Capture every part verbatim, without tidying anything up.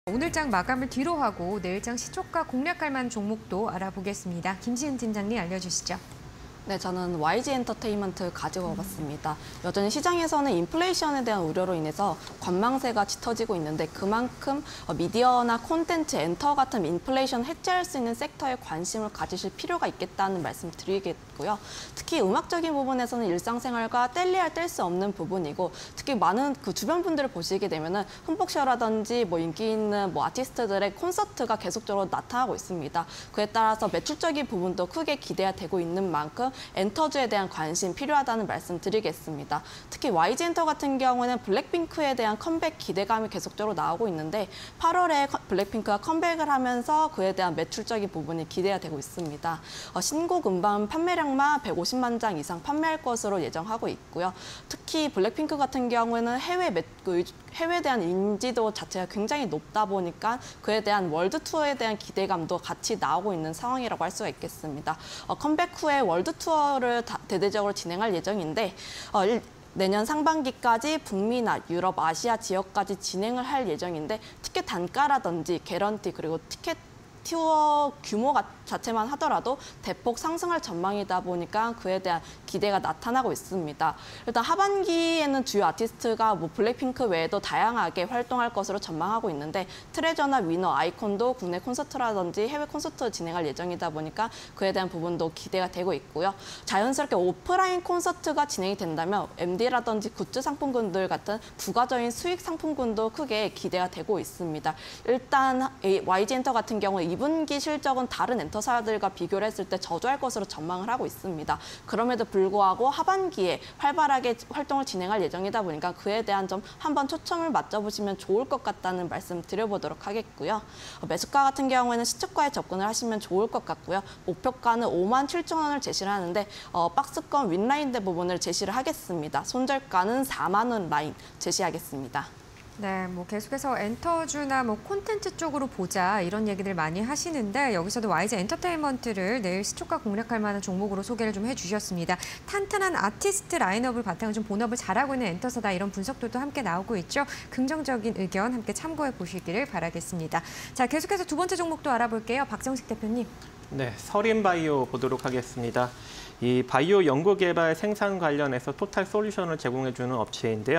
오늘장 마감을 뒤로 하고 내일장 시초가 공략할 만한 종목도 알아보겠습니다. 김시은 팀장님 알려주시죠. 네, 저는 와이지엔터테인먼트 가지고 와봤습니다. 여전히 시장에서는 인플레이션에 대한 우려로 인해서 관망세가 짙어지고 있는데 그만큼 미디어나 콘텐츠, 엔터 같은 인플레이션 해체할 수 있는 섹터에 관심을 가지실 필요가 있겠다는 말씀 드리겠고요. 특히 음악적인 부분에서는 일상생활과 뗄래야 뗄 수 없는 부분이고 특히 많은 그 주변 분들을 보시게 되면은 흠뻑쇼라든지 뭐 인기 있는 뭐 아티스트들의 콘서트가 계속적으로 나타나고 있습니다. 그에 따라서 매출적인 부분도 크게 기대가 되고 있는 만큼 엔터주에 대한 관심 필요하다는 말씀 드리겠습니다. 특히 와이지엔터 같은 경우는 블랙핑크에 대한 컴백 기대감이 계속적으로 나오고 있는데 팔월에 블랙핑크가 컴백을 하면서 그에 대한 매출적인 부분이 기대가 되고 있습니다. 어, 신곡 음반 판매량만 백오십만 장 이상 판매할 것으로 예정하고 있고요. 특히 블랙핑크 같은 경우에는 해외 매, 그, 해외에 대한 인지도 자체가 굉장히 높다 보니까 그에 대한 월드 투어에 대한 기대감도 같이 나오고 있는 상황이라고 할 수가 있겠습니다. 어, 컴백 후에 월드 투어를 다, 대대적으로 진행할 예정인데 어, 일, 내년 상반기까지 북미나 유럽, 아시아 지역까지 진행을 할 예정인데 티켓 단가라든지 개런티 그리고 티켓 투어 규모 자체만 하더라도 대폭 상승할 전망이다 보니까 그에 대한 기대가 나타나고 있습니다. 일단 하반기에는 주요 아티스트가 뭐 블랙핑크 외에도 다양하게 활동할 것으로 전망하고 있는데 트레저나 위너, 아이콘도 국내 콘서트라든지 해외 콘서트 진행할 예정이다 보니까 그에 대한 부분도 기대가 되고 있고요. 자연스럽게 오프라인 콘서트가 진행이 된다면 엠디라든지 굿즈 상품군들 같은 부가적인 수익 상품군도 크게 기대가 되고 있습니다. 일단 와이지엔터 같은 경우 이 분기 실적은 다른 엔터사들과 비교를 했을 때 저조할 것으로 전망을 하고 있습니다. 그럼에도 불구하고 하반기에 활발하게 활동을 진행할 예정이다 보니까 그에 대한 점 한번 초점을 맞춰보시면 좋을 것 같다는 말씀 드려보도록 하겠고요. 매수가 같은 경우에는 시초가에 접근을 하시면 좋을 것 같고요. 목표가는 오만 칠천 원을 제시를 하는데 어, 박스권 윗라인대 부분을 제시를 하겠습니다. 손절가는 사만 원 라인 제시하겠습니다. 네, 뭐 계속해서 엔터주나 뭐 콘텐츠 쪽으로 보자 이런 얘기들 많이 하시는데 여기서도 와이지 엔터테인먼트를 내일 시초가 공략할 만한 종목으로 소개를 좀 해주셨습니다. 탄탄한 아티스트 라인업을 바탕으로 좀 본업을 잘하고 있는 엔터사다 이런 분석들도 함께 나오고 있죠. 긍정적인 의견 함께 참고해 보시기를 바라겠습니다. 자, 계속해서 두 번째 종목도 알아볼게요. 박정식 대표님. 네, 서린바이오 보도록 하겠습니다. 이 바이오 연구개발 생산 관련해서 토탈 솔루션을 제공해주는 업체인데요.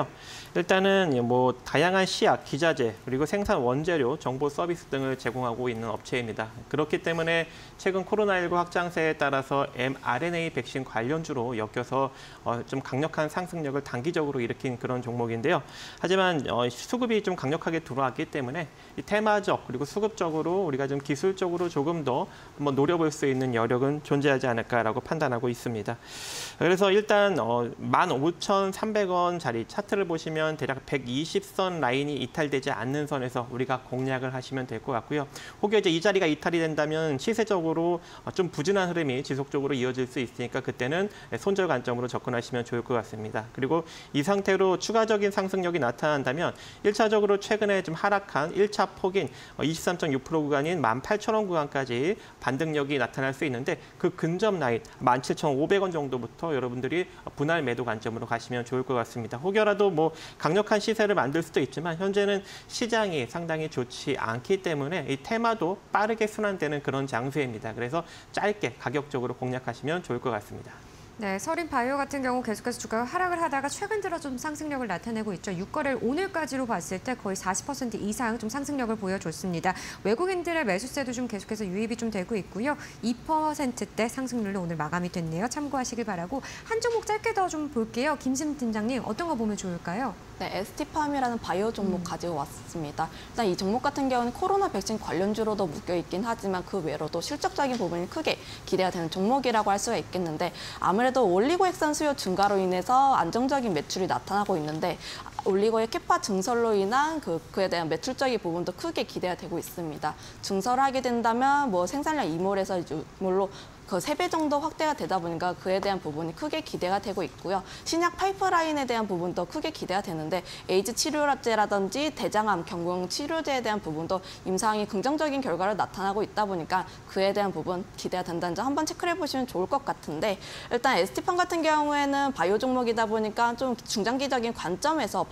일단은 뭐 다양한 시약, 기자재, 그리고 생산 원재료, 정보 서비스 등을 제공하고 있는 업체입니다. 그렇기 때문에 최근 코로나십구 확장세에 따라서 엠알엔에이 백신 관련주로 엮여서 좀 강력한 상승력을 단기적으로 일으킨 그런 종목인데요. 하지만 수급이 좀 강력하게 들어왔기 때문에 이 테마적 그리고 수급적으로 우리가 좀 기술적으로 조금 더 한번 노려볼 수 있는 여력은 존재하지 않을까라고 판단하고 있습니다. 그래서 일단 어, 만 오천 삼백 원짜리 차트를 보시면 대략 백이십 선 라인이 이탈되지 않는 선에서 우리가 공략을 하시면 될 것 같고요. 혹여 이제 이 자리가 이탈이 된다면 시세적으로 좀 부진한 흐름이 지속적으로 이어질 수 있으니까 그때는 손절 관점으로 접근하시면 좋을 것 같습니다. 그리고 이 상태로 추가적인 상승력이 나타난다면 일 차적으로 최근에 좀 하락한 일 차 폭인 이십삼 점 육 퍼센트 구간인 만 팔천 원 구간까지 반등력이 나타날 수 있는데 그 근접 라인 만 칠천 오백 원 정도부터 여러분들이 분할 매도 관점으로 가시면 좋을 것 같습니다. 혹여라도 뭐 강력한 시세를 만들 수도 있지만 현재는 시장이 상당히 좋지 않기 때문에 이 테마도 빠르게 순환되는 그런 장세입니다. 그래서 짧게 가격적으로 공략하시면 좋을 것 같습니다. 네, 서린바이오 같은 경우 계속해서 주가가 하락을 하다가 최근 들어 좀 상승력을 나타내고 있죠. 육 거래일 오늘까지로 봤을 때 거의 사십 퍼센트 이상 좀 상승력을 보여줬습니다. 외국인들의 매수세도 좀 계속해서 유입이 좀 되고 있고요. 이 퍼센트대 상승률로 오늘 마감이 됐네요. 참고하시길 바라고 한 종목 짧게 더 좀 볼게요. 김심 팀장님, 어떤 거 보면 좋을까요? 네, 에스티팜이라는 바이오 종목 음. 가지고 왔습니다. 일단 이 종목 같은 경우는 코로나 백신 관련주로도 묶여있긴 하지만 그 외로도 실적적인 부분이 크게 기대가 되는 종목이라고 할 수가 있겠는데 아무래도 올리고액산 수요 증가로 인해서 안정적인 매출이 나타나고 있는데 올리고의 캐파 증설로 인한 그, 그에 대한 매출적인 부분도 크게 기대가 되고 있습니다. 증설하게 된다면 뭐 생산량 이몰에서 이몰로 그 세 배 정도 확대가 되다 보니까 그에 대한 부분이 크게 기대가 되고 있고요. 신약 파이프라인에 대한 부분도 크게 기대가 되는데 에이즈 치료제라든지 대장암, 경구용 치료제에 대한 부분도 임상이 긍정적인 결과를 나타나고 있다 보니까 그에 대한 부분 기대가 된다는 점 한번 체크를 해보시면 좋을 것 같은데 일단 에스티팜 같은 경우에는 바이오 종목이다 보니까 좀 중장기적인 관점에서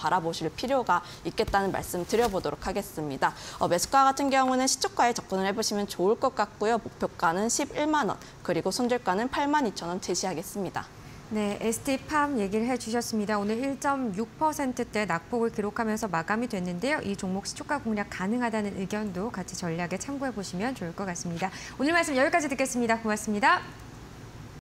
바라보실 필요가 있겠다는 말씀 드려보도록 하겠습니다. 어, 매수가 같은 경우는 시초가에 접근을 해보시면 좋을 것 같고요. 목표가는 십일만 원, 그리고 손절가는 팔만 이천 원 제시하겠습니다. 네, 에스티팜 얘기를 해주셨습니다. 오늘 일 점 육 퍼센트대 낙폭을 기록하면서 마감이 됐는데요. 이 종목 시초가 공략 가능하다는 의견도 같이 전략에 참고해 보시면 좋을 것 같습니다. 오늘 말씀 여기까지 듣겠습니다. 고맙습니다.